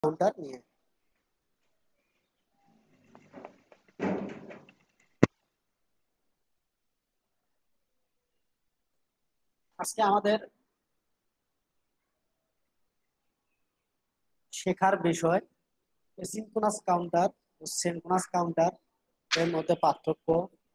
Counter নিয়ে। আজকে আমাদের শেখার বিষয় সিনক্রোনাস কাউন্টার ও সিনক্রোনাস কাউন্টার এর মধ্যে পার্থক্য।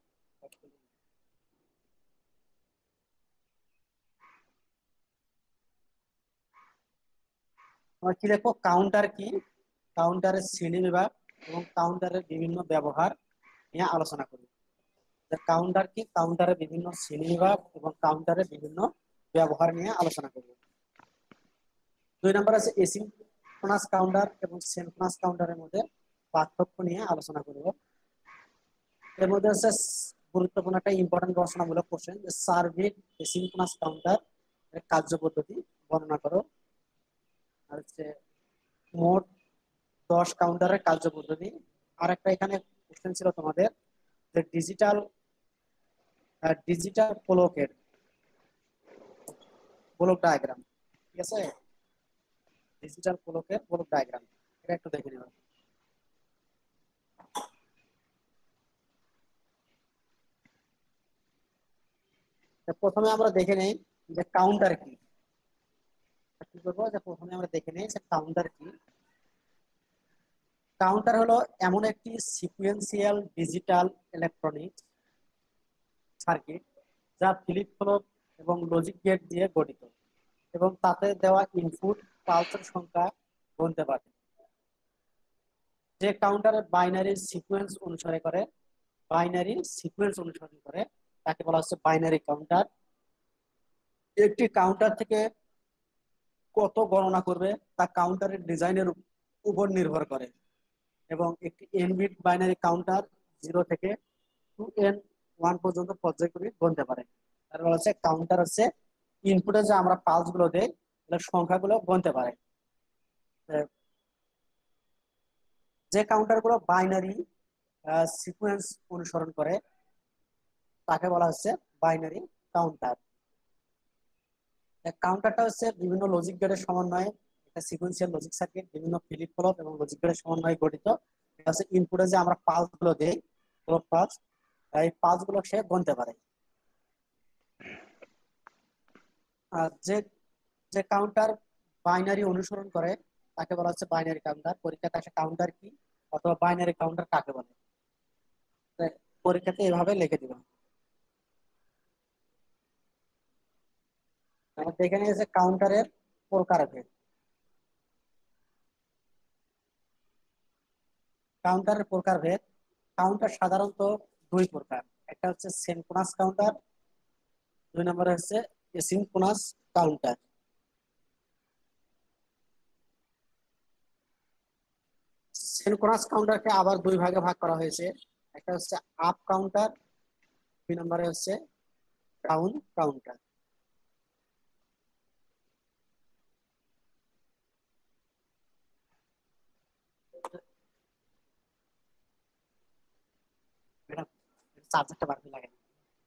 আমরা কি দেখো, কাউন্টার কি, কাউন্টারের শ্রেণীবিভাগ এবং কাউন্টারের বিভিন্ন ব্যবহার নিয়ে আলোচনা করি। কাউন্টার কি, কাউন্টারের বিভিন্ন শ্রেণীবিভাগ এবং কাউন্টারের বিভিন্ন ব্যবহার নিয়ে আলোচনা করব। 2 নম্বর আছে এসিনক্রোনাস কাউন্টার এবং সিনক্রোনাস কাউন্টারের মধ্যে পার্থক্য নিয়ে আলোচনা করব। এর মধ্যে হচ্ছে গুরুত্বপূর্ণ একটা ইম্পর্টেন্ট গবেষণামূলক কোশ্চেন, যে সার্ভিস এসিনক্রোনাস কাউন্টার এর কার্যপদ্ধতি বর্ণনা করো। আর হচ্ছে মোট 10 কাউন্টারের কার্যপদ্ধতি। আর একটা এখানে কোশ্চেন ছিল তোমাদের, যে ডিজিটাল ডিজিটাল ব্লকের ব্লক ডায়াগ্রাম। ঠিক আছে, ডিজিটাল ব্লকের ব্লক ডায়াগ্রাম এটা একটু দেখে নিব। প্রথমে আমরা দেখে নেই যে কাউন্টার কি। কি করবো, যে প্রথমে আমরা দেখে নেই যে কাউন্টার কি। কাউন্টার হলো এমন একটি সিকুয়েন্সিয়াল ডিজিটাল ইলেকট্রনিক সার্কিট যা ফ্লিপ ফ্লপ এবং লজিক গেট দিয়ে গঠিত এবং তাতে দেওয়া ইনপুট পালসের সংখ্যা গুনতে পারে। যে কাউন্টারের বাইনারি সিকোয়েন্স অনুসরণ করে তাকে বলা হচ্ছে বাইনারি কাউন্টার। একটি কাউন্টার থেকে কত গণনা করবে তা কাউন্টারের ডিজাইনের উপর নির্ভর করে এবং একটি এন বিট বাইনারি কাউন্টার 0 থেকে 2n1 পর্যন্ত পর্যায়ক্রমিক গুনতে পারে। তারপর হচ্ছে কাউন্টার হচ্ছে ইনপুটে যে আমরা পালস গুলো দেই সংখ্যাগুলো গুনতে পারে। যে কাউন্টার গুলো বাইনারি সিকোয়েন্স অনুসরণ করে তাকে বলা হচ্ছে বাইনারি কাউন্টার। কাউন্টারটা হচ্ছে বিভিন্ন লজিক গেটের সমন্বয়ে একটা সিকোয়েন্সিয়াল লজিক সার্কিট, বিভিন্ন ফ্লিপ ফ্লপ এবং লজিক গেটের সমন্বয়ে গঠিত। এটা হচ্ছে ইনপুটে যে আমরা পালস গুলো দেই, পালস, এই পালস গুলো সে গুনতে পারে। আর যে যে কাউন্টার বাইনারি অনুসরণ করে তাকে বলা হচ্ছে বাইনারি কাউন্টার। পরীক্ষাতে আসে কাউন্টার কি অথবা বাইনারি কাউন্টার কাকে বলে, পরীক্ষাতে এভাবে লিখে দিবা। আমাদের এখানে এসে কাউন্টারের প্রকারভেদ। কাউন্টারের প্রকারভেদ, কাউন্টার সাধারণত 2 প্রকার। একটা হচ্ছে সিনক্রোনাস কাউন্টার, 2 নম্বরে হচ্ছে এসিনক্রোনাস কাউন্টার। সিনক্রোনাস কাউন্টারকে আবার 2 ভাগে ভাগ করা হয়েছে। একটা হচ্ছে আপ কাউন্টার, 2 নম্বরে হচ্ছে ডাউন কাউন্টার। চার্জারটা বার করে লাগে।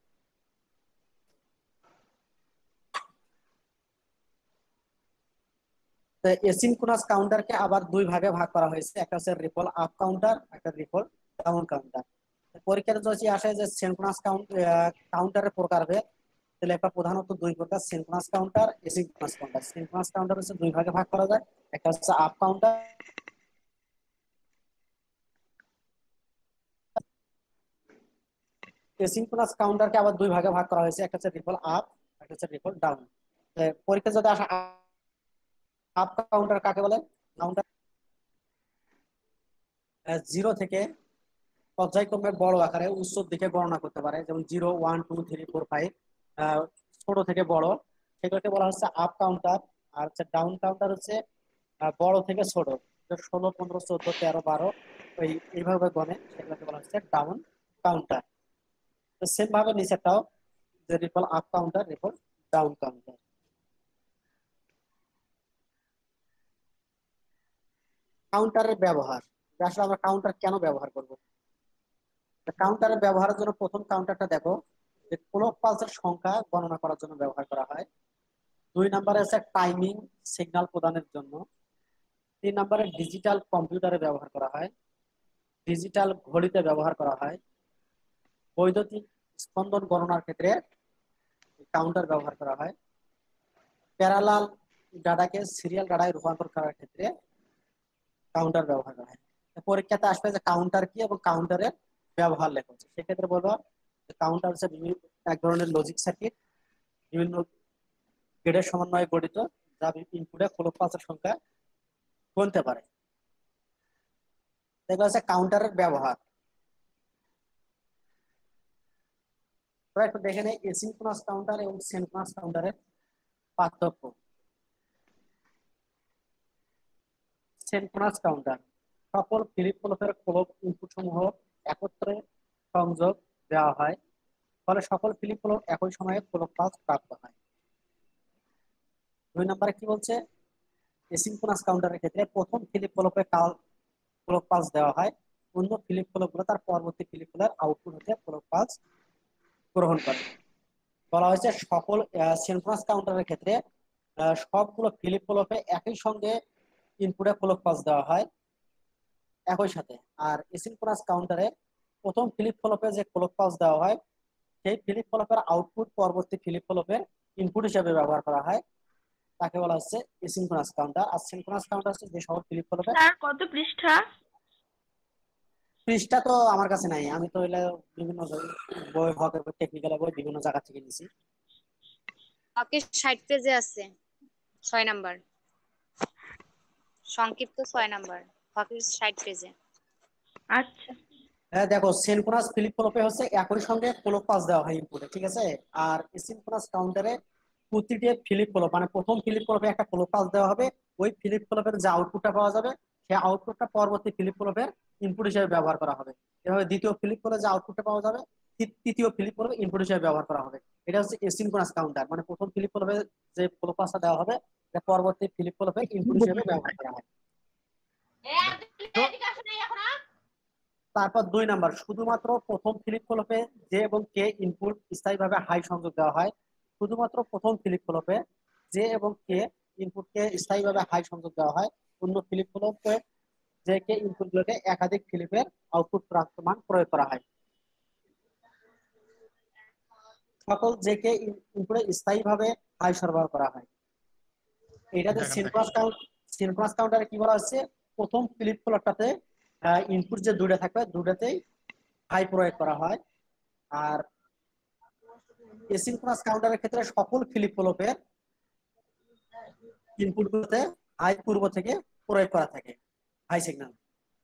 এসিনক্রোনাস কাউন্টারকে আবার 2 ভাগে ভাগ করা হয়েছে। একটা হচ্ছে রিপল আপ কাউন্টার, একটা রিপল ডাউন কাউন্টার। পরীক্ষাতে যদি আসে যে সিনক্রোনাস কাউন্টারের প্রকারভেদ, তাহলে একটা প্রধানত 2 প্রকার: synchronous counter, asynchronous counter. Synchronous counter হচ্ছে 2 ভাগে ভাগ করা যায়। একটা হচ্ছে আপ কাউন্টার, এসিনক্রোনাস কাউন্টারকে আবার 2 ভাগে ভাগ করা হয়েছে। একটা হচ্ছে রিপল আপ, একটা হচ্ছে রিপল ডাউন। পরীক্ষা যদি আসে আপ কাউন্টার কাকে বলে, কাউন্টার 0 থেকে পর্যায়ক্রমে বড় আকারে উচ্চর দিকে গণনা করতে পারে, যেমন 0 1 2 3 4 5, ছোট থেকে বড়, সেগুলোকে বলা হচ্ছে আপ কাউন্টার। আর হচ্ছে ডাউন কাউন্টার হচ্ছে বড় থেকে ছোট, 16 15 14 13 12 এইভাবে গণে, সেগুলোকে বলা হচ্ছে ডাউন কাউন্টার। তো সেম ভাবে নিচেরটাও, যে ripple up counter, ripple down counter. কাউন্টারের ব্যবহার, যে আসলে আমরা কাউন্টার কেন ব্যবহার করব। কাউন্টারের ব্যবহারের জন্য প্রথম কাউন্টারটা দেখো, যে ক্লক পালসের সংখ্যা গণনা করার জন্য ব্যবহার করা হয়। 2 নম্বরে আছে টাইমিং সিগন্যাল প্রদানের জন্য। 3 নম্বরে ডিজিটাল কম্পিউটারে ব্যবহার করা হয়, ডিজিটাল ঘড়িতে ব্যবহার করা হয়, বৈদ্যুতিক স্পন্দন গণনার ক্ষেত্রে কাউন্টার ব্যবহার করা হয়, প্যারালাল ডাটাকে সিরিয়াল ডাটায় রূপান্তর করার ক্ষেত্রে কাউন্টার ব্যবহার করা হয়। পরীক্ষাতে আসবে যে কাউন্টার কি এবং কাউন্টারের ব্যবহার লেখা হচ্ছে, সেক্ষেত্রে বলবো কাউন্টার হচ্ছে এক ধরনের লজিক সার্কিট, বিভিন্ন গেটের সমন্বয়ে গঠিত, যা ইনপুটে ক্লক পালসের সংখ্যা গুনতে পারে। এগুলো হচ্ছে কাউন্টারের ব্যবহার। তো একটু দেখে নেই এসিনক্রোনাস কাউন্টার এবং সিনক্রোনাস কাউন্টারের পার্থক্য। সিনক্রোনাস কাউন্টার সকল ফ্লিপ ফ্লপের ক্লক ইনপুট সমূহ একত্রে সংযোগ দেওয়া হয়, ফলে সকল ফ্লিপ ফ্লপ একই সময়ে ক্লক পালস প্রাপ্ত হয়। 2 নম্বরে কি বলছে, এসিনক্রোনাস কাউন্টারের ক্ষেত্রে প্রথম ফ্লিপ ফ্লপে ক্লক পালস দেওয়া হয়, অন্য ফ্লিপ ফ্লপগুলো তার পরবর্তী ফ্লিপ ফ্লপের আউটপুট হতে ক্লক পালস গ্রহণ করে। বলা হয়েছে সকল সিনক্রোনাস কাউন্টারের ক্ষেত্রে সবগুলো ফ্লিপ ফ্লপে একই সঙ্গে ইনপুটে ক্লক পালস দেওয়া হয় একই সাথে। আর এসিনক্রোনাস কাউন্টারে প্রথম ফ্লিপ ফ্লপে যে ক্লক পালস দেওয়া হয়, সেই ফ্লিপ ফ্লপের আউটপুট পরবর্তী ফ্লিপ ফ্লপের ইনপুট হিসেবে ব্যবহার করা হয়, তাকে বলা হচ্ছে এসিনক্রোনাস কাউন্টার। আর সিনক্রোনাস কাউন্টার হচ্ছে যে সকল ফ্লিপ ফ্লপে। স্যার কত পৃষ্ঠা? পৃষ্ঠা তো আমার কাছে নাই, আমি তো এগুলা বিভিন্ন বই, হকের বই, টেকনিক্যাল বই বিভিন্ন জায়গা থেকে নিয়েছি। ওকে 60 পেজে আছে 6 নাম্বার, সংক্ষিপ্ত 6 নাম্বার, ওকে 60 পেজে। আচ্ছা হ্যাঁ দেখো, সিনক্রোনাস ফ্লিপ ফ্লপে হচ্ছে একই সঙ্গে ক্লক পালস দেওয়া হয় ইনপুটে, ঠিক আছে। আর এসিনক্রোনাস কাউন্টারে প্রতিটি ফ্লিপ ফ্লপ মানে প্রথম ফ্লিপ ফ্লপে একটা ক্লক পালস দেওয়া হবে, ওই ফ্লিপ ফ্লপের যে আউটপুটটা পাওয়া যাবে সেই আউটপুটটা পরবর্তী ফ্লিপ ফ্লপের ইনপুট হিসেবে ব্যবহার করা হবে। এভাবে দ্বিতীয় ফ্লিপ ফ্লপে যে আউটপুটটা পাওয়া যাবে তৃতীয় ফ্লিপ ফ্লপে ইনপুট হিসেবে ব্যবহার করা হবে। এটা হচ্ছে এসিনক্রোনাস কাউন্টার, মানে প্রথম ফ্লিপ ফ্লপে যে ক্লক পালসটা দেওয়া হবে এটা পরবর্তী ফ্লিপ ফ্লপে ইনপুট হিসেবে ব্যবহার করা হয়। তারপর 2 নাম্বার, শুধুমাত্র প্রথম ফ্লিপ ফ্লপে জে এবং কে ইনপুট স্থায়ীভাবে হাই সংযোগ দেওয়া হয়। শুধুমাত্র প্রথম ফ্লিপ ফ্লপে জে এবং কে ইনপুটকে স্থায়ীভাবে হাই সংযোগ দেওয়া হয়, অন্য ফ্লিপ ফ্লপে জে কে ইনপুটগুলোকে একাধিক ফ্লিপের আউটপুট প্রাপ্ত মান প্রয়োগ করা হয়। সকল জে কে ইনপুটে স্থায়ীভাবে হাই সরবরাহ করা হয়। এটাতে সিনক্রোনাস কাউন্টারে কি বলা হচ্ছে, প্রথম ফ্লিপ ফ্লপটাতে ইনপুট যে দুটো থাকবে দুটোতেই হাই প্রয়োগ করা হয়। আর এসিনক্রোনাস কাউন্টারের ক্ষেত্রে সকল ফ্লিপ ফ্লপের ইনপুট গুলোতে হাই পূর্ব থেকে প্রয়োগ করা থাকে, high signal.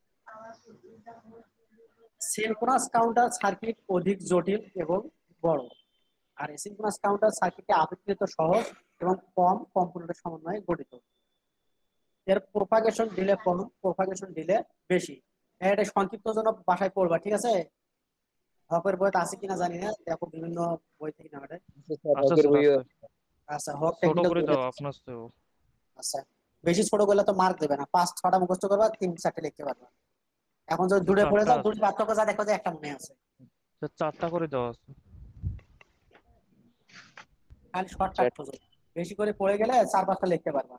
Synchronous counter circuit অধিক জটিল এবং বড়, আর এসিনক্রোনাস কাউন্টার সার্কিটে অপেক্ষাকৃত সহজ এবং কম কম্পিউটারের সমন্বয়ে গঠিত। এর প্রোপাগেশন ডিলে কম, প্রোপাগেশন ডিলে বেশি। এটা সংক্ষিপ্ত জন্য বাসায় পড়বা, ঠিক আছে। হকের বইতে আছে কিনা জানি না, দেখো বিভিন্ন বই থেকে না এটা। আচ্ছা স্যার আছে। আচ্ছা, হক ছোট টেকনিক্যাল করে বইটা। দাও আপনার তো। আচ্ছা, বেশি ছোট করলে তো মার্ক দেবে না, 5-6টা মুখস্থ করবা, 3-4টে লিখতে পারবা। এখন যদি দূরে পড়ে চারটা যাও, আছে দুটি পার্থক্য যা দেখো যে একটা মনে আছে। স্যার, চারটা করে দেওয়া আছে। খালি শর্টকাট খোঁজো, বেশি করে পড়ে গেলে 4-5টা লিখতে পারবা।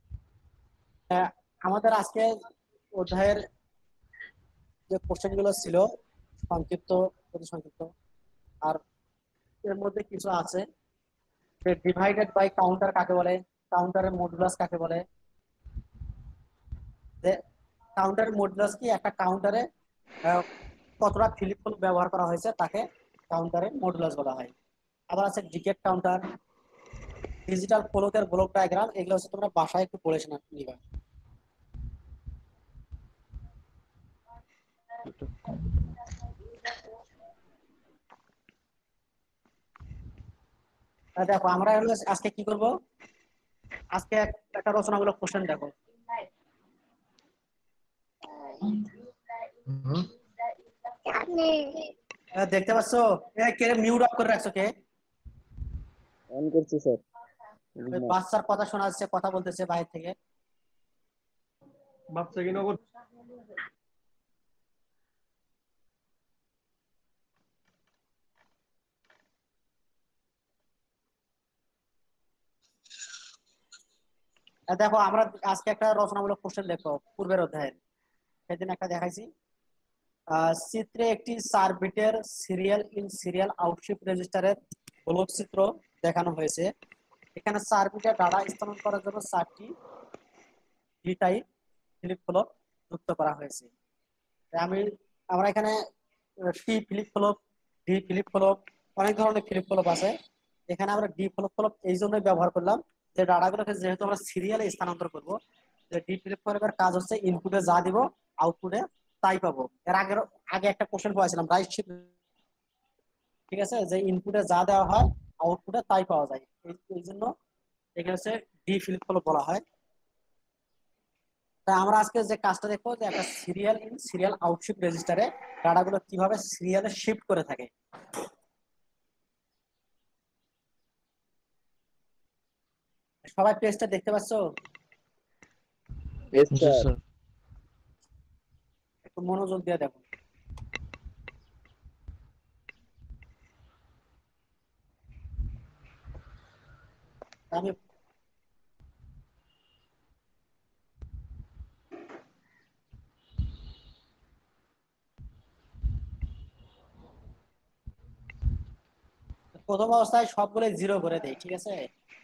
আমাদের আজকে অধ্যায়ের যে কোশ্চেন গুলো ছিল সংক্ষিপ্ত, অতি সংক্ষিপ্ত, আর এর মধ্যে কিছু আছে যে ডিভাইডেড বাই কাউন্টার কাকে বলে, কাউন্টারের মডুলাস কাকে বলে, যে কাউন্টারের মডুলাস কি, একটা কাউন্টারে কতটা ফ্লিপ ফ্লপ ব্যবহার করা হয়েছে তাকে কাউন্টারের মডুলাস বলা হয়। আবার আছে ডিকেট কাউন্টার, ডিজিটাল ক্লকের ব্লক ডায়াগ্রাম, এগুলো হচ্ছে তোমরা বাসায় একটু পড়ে শোনা নিবা। দেখো আমরা হলো আজকে কি করব, আজকে একটা রচনামূলক কোশ্চেন দেখো। দেখতে পাচ্ছ, কে মিউট অফ করে রাখছো, কে অন করছি স্যার। ওই বাচ্চার কথা শোনা যাচ্ছে, কথা বলতেছে বাইরে থেকে। বাচ্চা কি নগর? দেখো আমরা আজকে একটা রচনামূলক কোশ্চেন দেখো পূর্বের অধ্যায়ের, সেদিন একটা দেখাইছি। চিত্রে একটি 4 বিটের সিরিয়াল ইন সিরিয়াল আউটশিপ রেজিস্টারের ব্লক চিত্র দেখানো হয়েছে। এখানে 4 বিটের ডাটা স্থানান্তর করার জন্য 4টি ডি টাইপ ফ্লিপ ফ্লপ যুক্ত করা হয়েছে। আমরা এখানে T flip flop, D flip flop, অনেক ধরনের ফ্লিপ ফ্লপ আছে। এখানে আমরা ডি ফ্লিপ ফ্লপ এই জন্যই ব্যবহার করলাম যে ডাটাগুলোকে যেহেতু আমরা সিরিয়ালে স্থানান্তর করব, যে ডি ফ্লিপ ফ্লপের কাজ হচ্ছে ইনপুটে যা দিব আউটপুটে তাই পাবো। এর আগে একটা কোশ্চেন পড়াছিলাম রাইট শিফট, ঠিক আছে, যে ইনপুটে যা দেওয়া হয় আউটপুটে তাই পাওয়া যায়, এই জন্য এখানে হচ্ছে ডি ফ্লিপ ফ্লপ বলা হয়। তাই আমরা আজকে যে কাজটা দেখবো যে একটা সিরিয়াল ইন সিরিয়াল আউটশিপ রেজিস্টারে ডাটাগুলো কিভাবে সিরিয়ালে শিফট করে থাকে। সবাই পেজটা দেখতে পাচ্ছো? Yes, জি sir. স্যার। একটু মনোযোগ দিয়ে দেখো। আমি প্রথম অবস্থায় সবগুলো জিরো করে দেই, ঠিক আছে।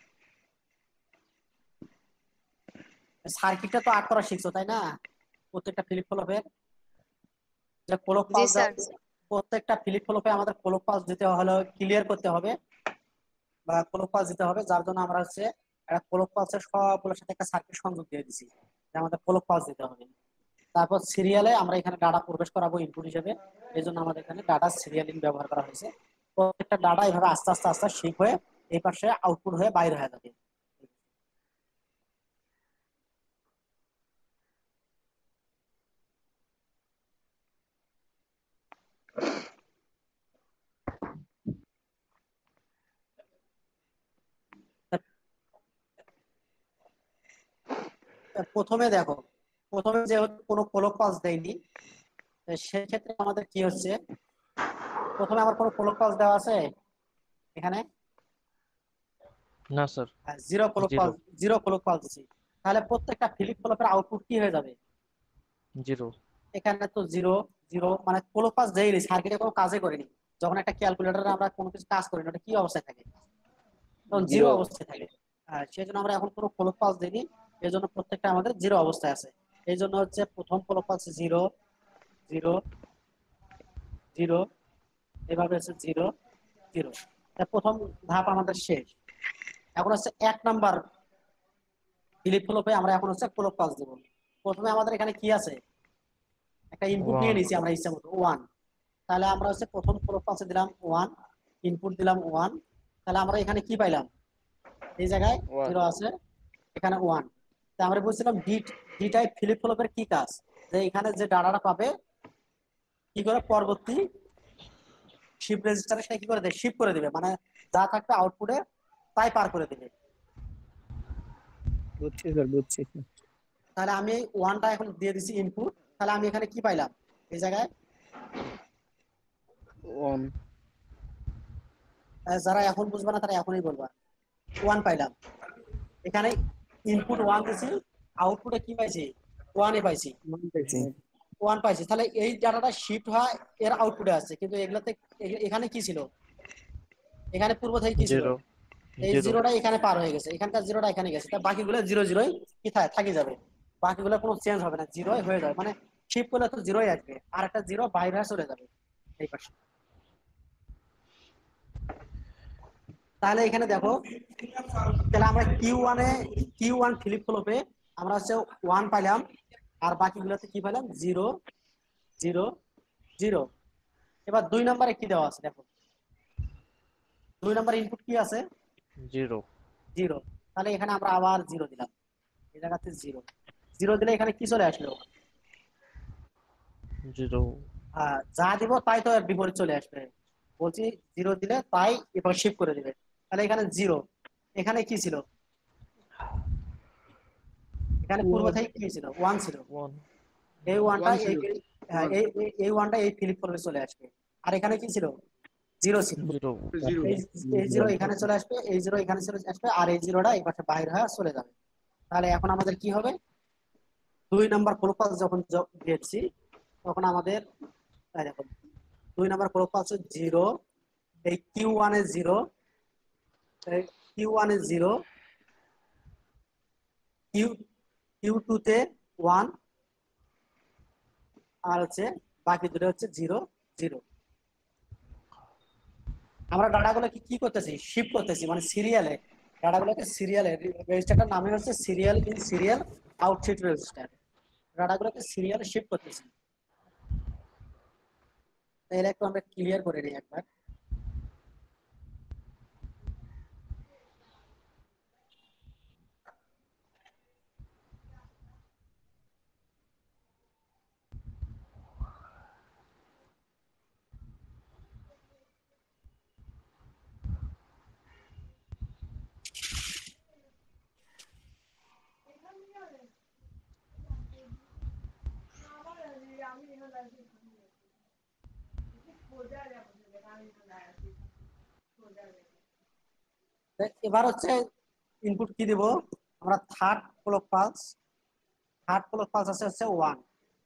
সার্কিটটা তো আট করা শিখছো তাই না? প্রত্যেকটা ফ্লিপ ফ্লপের যে ক্লক জি পালস, স্যার। প্রত্যেকটা ফ্লিপ ফ্লপে আমাদের ক্লক পালস দিতে হলে ক্লিয়ার করতে হবে বা ক্লক পালস দিতে হবে, যার জন্য আমরা হচ্ছে একটা ক্লক পালসের সবগুলোর সাথে একটা সার্কিট সংযোগ দিয়ে দিছি যে আমাদের ক্লক পালস দিতে হবে। তারপর সিরিয়ালে আমরা এখানে ডাটা প্রবেশ করাবো ইনপুট হিসেবে, এই জন্য আমাদের এখানে ডাটা সিরিয়ালিং ব্যবহার করা হয়েছে। প্রত্যেকটা ডাটা এভাবে আস্তে আস্তে আস্তে শিপ হয়ে এই পাশে আউটপুট হয়ে বাইরে হয়ে যাবে। প্রথমে দেখো, প্রথমে যেহেতু কোনো ক্লক পালস দেয়নি, সেই ক্ষেত্রে আমাদের কি হচ্ছে, প্রথমে আমার কোনো ক্লক পালস দেওয়া আছে এখানে? না sir. Zero clock zero. Pulse, zero clock pulse দিচ্ছি। তাহলে প্রত্যেকটা ফ্লিপ ফ্লপের আউটপুট কি হয়ে যাবে? জিরো। এখানে তো জিরো জিরো, মানে ক্লক পালস দেয়নি, সার্কিটে কোনো কাজে করেনি। যখন একটা ক্যালকুলেটরে আমরা কোনো কিছু কাজ করি না, ওটা কি অবস্থায় থাকে? তখন জিরো Zero. অবস্থায় থাকে। সেই জন্য আমরা এখন কোনো ক্লক পালস দিইনি, এই জন্য প্রত্যেকটা আমাদের জিরো অবস্থায় আছে। এই জন্য হচ্ছে প্রথম clock pulse zero zero zero, এভাবে হচ্ছে জিরো জিরো। প্রথম ধাপ আমাদের শেষ। এখন হচ্ছে 1 নাম্বার ফ্লিপ ফ্লপে আমরা এখন হচ্ছে ক্লক পালস দেব। প্রথমে আমাদের এখানে কি আছে, একটা ইনপুট নিয়ে 1। নিয়েছি আমরা ইচ্ছা মতো 1। তাহলে আমরা হচ্ছে প্রথম ক্লক পালসে দিলাম 1, ইনপুট দিলাম 1। তাহলে আমরা এখানে কি পাইলাম? এই জায়গায় One. জিরো আছে, এখানে 1। তা আমরা বলছিলাম ডি ডি টাইপ ফ্লিপ ফ্লপের কি কাজ, যে এখানে যে ডাটাটা পাবে কি করে পরবর্তী শিফট রেজিস্টারে সে কি করে দেবে, শিফট করে দিবে, মানে যা থাকবে আউটপুটে তাই পার করে দিবে। বুঝছি স্যার, বুঝছি। তাহলে আমি 1টা এখন দিয়ে দিছি ইনপুট, তাহলে আমি এখানে কি পাইলাম এই জায়গায়? One. যারা এখন বুঝবে না তারা এখনই বলবা। 1 পাইলাম। এখানে ইনপুট 1 দিছি, আউটপুটে কি পাইছি? 1 পাইছি। One পেয়েছি। 1 পাইছি। তাহলে এই ডাটাটা শিফট হয় এর আউটপুটে আছে, কিন্তু এগুলাতে এখানে কি ছিল? এখানে পূর্ব থেকে কি ছিল? জিরো। এই জিরো। জিরোটা এখানে পার হয়ে গেছে, এখানকার জিরোটা এখানে গেছে, তা বাকিগুলো জিরো জিরোই কি থাকি যাবে, বাকিগুলো কোনো চেঞ্জ হবে না, জিরোই হয়ে যাবে, মানে শিফট করলে তো জিরোই আসবে, আর একটা জিরো বাইরে হয়ে চলে যাবে এই পাশে। তাহলে এখানে দেখো, তাহলে আমরা কিউ ওয়ান ফ্লিপ ফ্লপে আমরা হচ্ছে 1 পাইলাম, আর বাকিগুলোতে কি পাইলাম? Zero zero zero. এবার 2 নম্বরে কি দেওয়া আছে দেখো, 2 নম্বর ইনপুট কি আছে? জিরো। জিরো। তাহলে এখানে আমরা আবার জিরো দিলাম, এই জায়গাতে জিরো জিরো দিলে এখানে কি চলে আসলো? জিরো। যা দিব তাই তো এর বিপরীত চলে আসবে, বলছি জিরো দিলে তাই এবার শিফট করে দিবে। তাহলে এখানে জিরো, এখানে কি ছিল? এখানে পূর্ব থেকে কি ছিল? 1 ছিল। 1। এই ওয়ানটা One এই ছিল। এই ওয়ানটা এই ফ্লিপ ফ্লপে চলে আসবে। আর এখানে কি ছিল? জিরো ছিল। জিরো। Zero. এই জিরো এখানে চলে আসবে, এই জিরো এখানে চলে আসবে, আর এই জিরোটা এই পাশে বাইরে হয়ে চলে যাবে। তাহলে এখন আমাদের কি হবে, 2 নম্বর ক্লোজ যখন দিয়েছি তখন আমাদের দেখো 2 নম্বর ক্লোজ 0, এই Q1 এ 0, Q1 এ 0, Q2 তে 1, আর হচ্ছে বাকি দুটো হচ্ছে 0 0। আমরা ডাটাগুলো কি করতেছি, শিফট করতেছি, মানে সিরিয়ালে ডাটাগুলোকে সিরিয়ালে, রেজিস্টারটার নামে হচ্ছে serial in serial output register, ডাটাগুলোকে সিরিয়ালে শিফট করতেছি। তাহলে একটু আমরা ক্লিয়ার করে নিই একবার। এবার হচ্ছে ইনপুট কি দিব, আমরা থার্ড ক্লক পালস আছে হচ্ছে 1।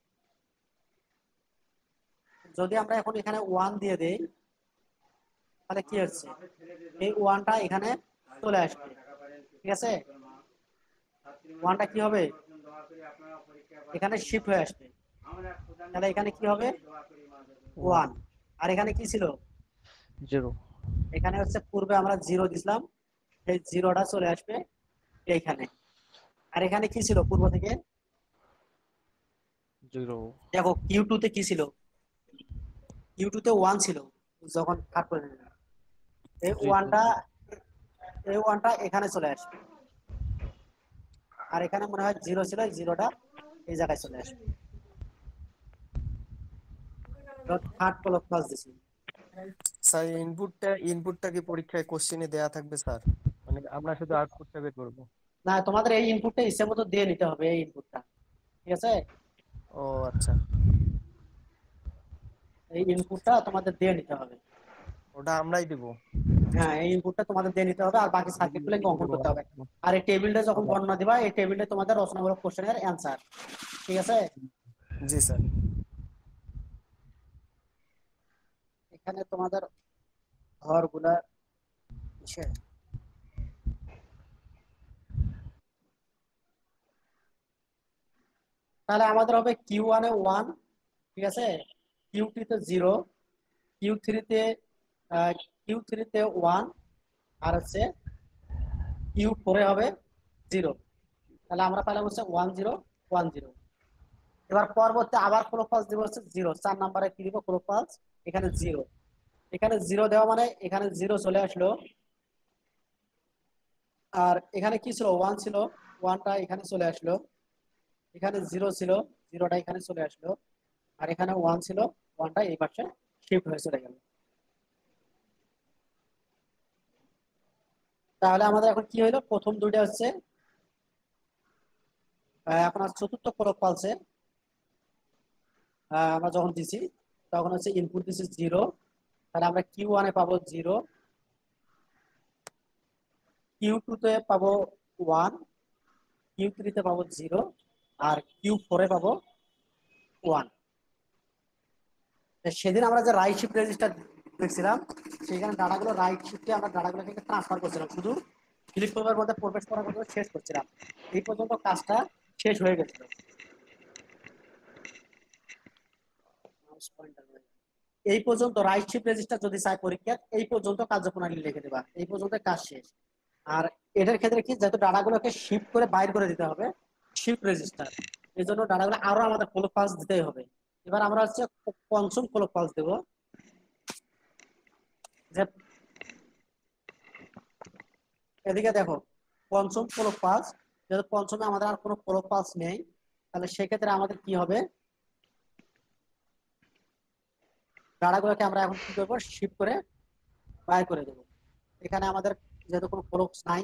যদি আমরা এখন এখানে 1 দিয়ে দেই তাহলে কি হচ্ছে, এই 1টা এখানে চলে আসবে, ঠিক আছে। 1টা কি হবে, এখানে শিফট হয়ে আসবে, তাহলে এখানে কি হবে 1, আর এখানে কি ছিল 0 এখানে হচ্ছে পূর্বে আমরা 0 দিছিলাম, এই 0টা চলে আসবে এইখানে, আর এখানে কি ছিল পূর্ব থেকে 0 দেখো Q2 তে কি ছিল, Q2 তে 1 ছিল যখন কাট করে নিলাম, এই 1টা এখানে চলে আসবে, আর এখানে মনে হয় 0 ছিল, 0টা এই জায়গায় চলে আসবে। থার্ড ক্লক পালস দিছি। স্যার ইনপুটটা কি পরীক্ষায় কোশ্চেনে দেয়া থাকবে স্যার, মানে আমরা শুধু আউটপুটটা বের করব? না, তোমাদের এই ইনপুটটা ইচ্ছে মতো দিয়ে নিতে হবে, এই ইনপুটটা, ঠিক আছে। ও আচ্ছা, এই ইনপুটটা তোমাদের দিয়ে নিতে হবে। ওটা আমরাই দিব? হ্যাঁ, এই ইনপুটটা তোমাদের দিয়ে নিতে হবে, আর বাকি সার্কিটগুলো অঙ্কন করতে হবে। আর এই টেবিলটা যখন বর্ণনা দিবা, এই টেবিলটা তোমাদের রচনামূলক কোশ্চেনের অ্যান্সার, ঠিক আছে। জি স্যার। এখানে তোমাদের ঘরগুলা কিসে, তাহলে আমাদের হবে Q1 এ 1, ঠিক আছে, Q2 তে 0, Q3 তে Q3 তে 1, আর হচ্ছে Q4 এ হবে 0। তাহলে আমরা পেলাম হচ্ছে 1 0 1 0। এবার পরবর্তী আবার ক্লক পালস দিব হচ্ছে 0, 4 নম্বরে কি দিব ক্লক পালস, এখানে 0, এখানে 0 দেওয়া মানে এখানে 0 চলে আসলো, আর এখানে কি ছিল 1 ছিল, 1টা এখানে চলে আসলো, এখানে 0 ছিল, 0টা এখানে চলে আসলো, আর এখানে 1 ছিল, 1টা এই পাশে শিফট হয়ে চলে গেল। তাহলে আমাদের এখন কি হলো, প্রথম দুইটা হচ্ছে আপনার চতুর্থ ক্লক পালসে আমরা যখন দিছি তখন হচ্ছে ইনপুট দিছি 0, তাহলে আমরা Q1 এ পাবো 0, Q2 তে পাবো 1, Q3 তে পাবো 0, আর Q4 এ পাবো 1। সেদিন আমরা যে রাইট শিফট রেজিস্টার দেখছিলাম, সেখানে ডাটাগুলো রাইট শিফটে আমরা ডাটাগুলোকে ট্রান্সফার করছিলাম, শুধু ফ্লিপ ফ্লপের মধ্যে প্রবেশ করার পর্যন্ত শেষ করছিলাম, এই পর্যন্ত কাজটা শেষ হয়ে গেছিল। এই পর্যন্ত রাইট শিফট রেজিস্টার যদি চাই পরীক্ষা, এই পর্যন্ত কার্যপ্রণালী লিখে দেবা, এই পর্যন্ত কাজ শেষ। আর এটার ক্ষেত্রে কি, যেহেতু ডাটাগুলোকে শিফট করে বাইর করে দিতে হবে শিফট রেজিস্টার, এই জন্য ডাটাগুলো আরো আমাদের ক্লক পালস দিতেই হবে। এবার আমরা হচ্ছে পঞ্চম ক্লক পালস দেবো, যে এদিকে দেখো পঞ্চম ক্লক পালস, যেহেতু পঞ্চমে আমাদের আর কোনো ক্লক পালস নেই, তাহলে সেক্ষেত্রে আমাদের কি হবে, ডাটাগুলোকে আমরা এখন কি করবো, শিফট করে বাইর করে দেবো। এখানে আমাদের যেহেতু কোনো ক্লক নাই,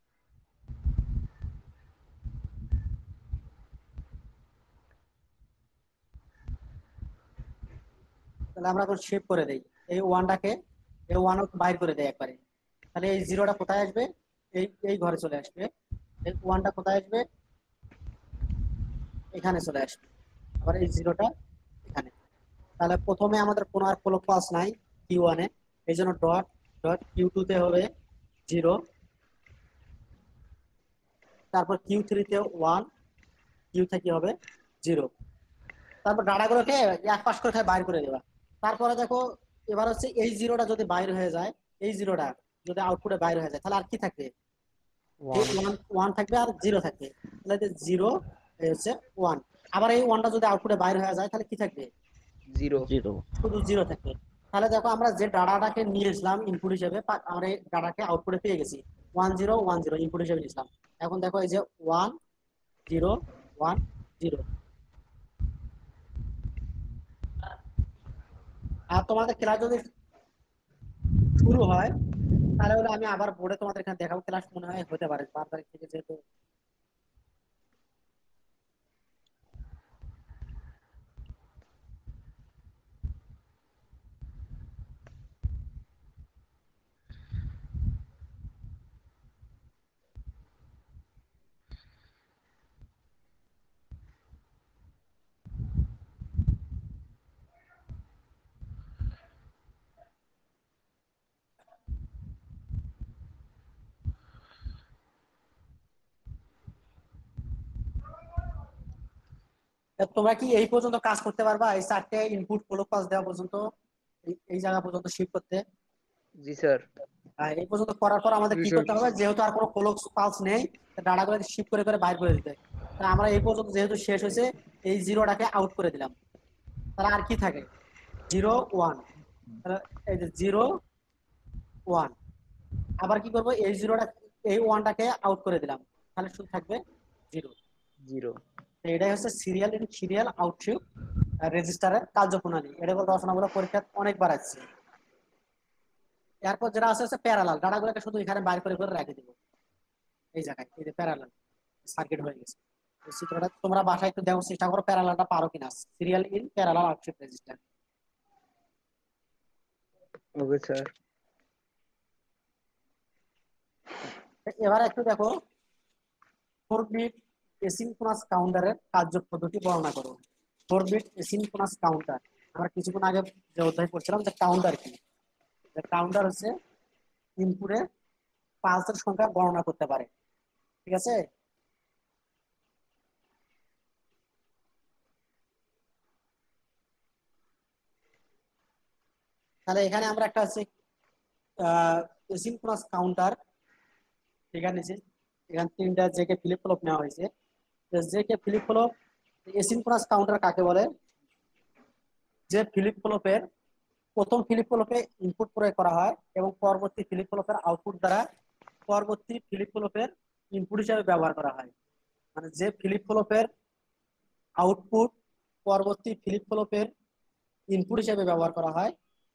তাহলে আমরা এখন শিফট করে দেই, এই 1টাকে এই 1 বাইর করে দেই একবারে, তাহলে এই 0টা কোথায় আসবে, এই এই ঘরে চলে আসবে, এই ওয়ানটা কোথায় আসবে, এখানে চলে আসবে, আবার এই জিরোটা এখানে। তাহলে প্রথমে আমাদের কোনো আর কোলক পালস নাই কিউ ওয়ানে, এই জন্য ডট ডট কিউ টু তে হবে 0, তারপর কিউ থ্রি তে 1, কিউ থেকে হবে 0। তারপর ডাটাগুলোকে এক পাশ করে বাইর করে দেবা। তারপরে দেখো এবার হচ্ছে এই জিরোটা যদি বাইর হয়ে যায়, এই জিরোটা যদি আউটপুটে বাইর হয়ে যায়, তাহলে আর কি থাকবে, এই 1 ওয়ান ওয়ান থাকবে আর জিরো থাকবে, তাহলে 0 হচ্ছে 1। আবার এই ওয়ানটা যদি আউটপুটে বাইর হয়ে যায় তাহলে কি থাকবে, 0 0 শুধু 0 থাকবে। তাহলে দেখো আমরা যে ডাটাটাকে নিয়েছিলাম ইনপুট হিসেবে, আমরা এই ডাটাকে আউটপুটে পেয়ে গেছি 1010 ইনপুট হিসেবে নিয়েছিলাম। এখন দেখো এই যে 1010। আর তোমাদের ক্লাস যদি শুরু হয় তাহলে হলে আমি আবার বোর্ডে তোমাদের এখানে দেখাবো, ক্লাস মনে হয় হতে পারে 12 তারিখ থেকে যেহেতু। তা তোমরা কি এই পর্যন্ত কাজ করতে পারবা, এই 4টে ইনপুট কোলক পাস দেওয়া পর্যন্ত, এই জায়গা পর্যন্ত শিফট করতে? জি স্যার। এই পর্যন্ত করার পর আমাদের জি কি স্যার। করতে হবে, যেহেতু আর কোনো কোলক পালস নেই, ডাটাগুলো শিফট করে করে বাইর করে দিতে হয়। তা আমরা এই পর্যন্ত যেহেতু শেষ হয়েছে, এই জিরোটাকে আউট করে দিলাম, তাহলে আর কি থাকে, 0 1। তাহলে এই যে 0 1, আবার কি করবো, এই জিরোটা এই ওয়ানটাকে আউট করে দিলাম, তাহলে শুধু থাকবে 0। 0 এটাই হচ্ছে সিরিয়াল ইন সিরিয়াল আউটপুট রেজিস্টারের কার্যপ্রণালী। এটা বলতে রচনামূলক পরীক্ষা অনেকবার আসছে। এরপর যেটা আছে হচ্ছে প্যারালাল, ডাটাগুলোকে শুধু এখানে বাইর করে করে রেখে দিব এই জায়গায়, এই যে প্যারালাল সার্কিট হয়ে গেছে। এই চিত্রটা তোমরা বাসায় একটু দেখার চেষ্টা করো, প্যারালালটা পারো কিনা, serial in parallel output register. Okay sir. এবার একটু দেখো 4 বিট এসিনক্রোনাস কাউন্টারের কার্য পদ্ধতি বর্ণনা করো। 4 বিট এসিনক্রোনাস কাউন্টার, আমরা কিছুক্ষণ আগে যে অধ্যায় পড়ছিলাম যে কাউন্টার কি, কাউন্টার হচ্ছে ইনপুটে পালসের সংখ্যা গণনা করতে পারে, ঠিক আছে। তাহলে এখানে আমরা একটা আছে এসিনক্রোনাস কাউন্টার, এখানে নিচে এখানে 3টা জেকে ফ্লিপ ফ্লপ নেওয়া হয়েছে। JK flip flop, asynchronous counter কাকে বলে, যে ফ্লিপ ফ্লপের প্রথম ফ্লিপ ফ্লপে ইনপুট প্রয়োগ করা হয় এবং পরবর্তী ফ্লিপ ফ্লপের আউটপুট দ্বারা পরবর্তী ফ্লিপ ফ্লপের ইনপুট হিসেবে ব্যবহার করা হয়। মানে যে ফ্লিপ ফ্লপের আউটপুট পরবর্তী ফ্লিপ ফ্লপের ইনপুট হিসেবে ব্যবহার করা হয়,